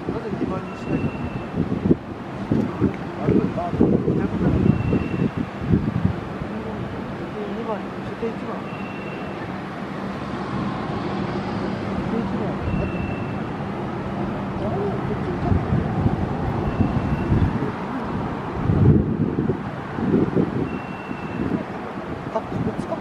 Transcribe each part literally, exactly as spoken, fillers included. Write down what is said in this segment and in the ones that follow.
なぜにばいにしないか。あるのか。ということだ。にばい、設定いちばん。設定いちばん。あと。あれ、こっちにか。あ、こっちか。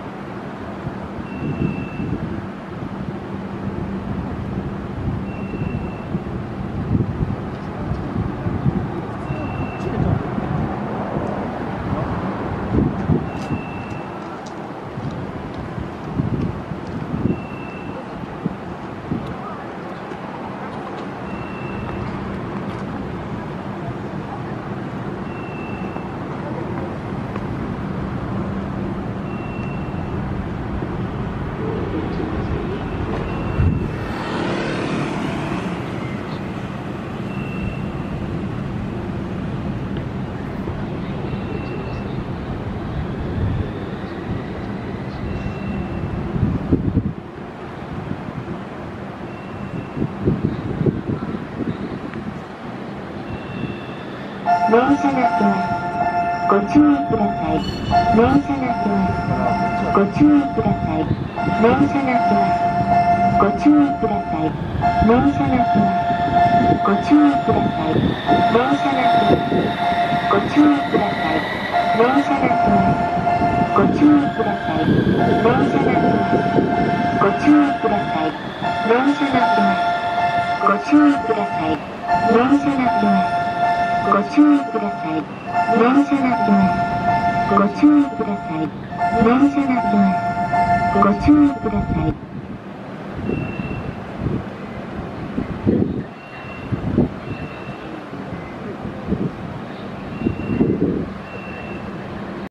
電車が来ます。ご注意ください。電車が来ます。ご注意ください。電車が来ます。ご注意ください。電車が来ます。ご注意ください。電車が来ます。ご注意ください。電車が来ます。ご注意ください。電車が来ます。ご注意ください。電車が来ます。ご注意ください。電車が来ます。ご注意ください。電車が来ます。ご注意ください。電車が来ます。ご注意ください。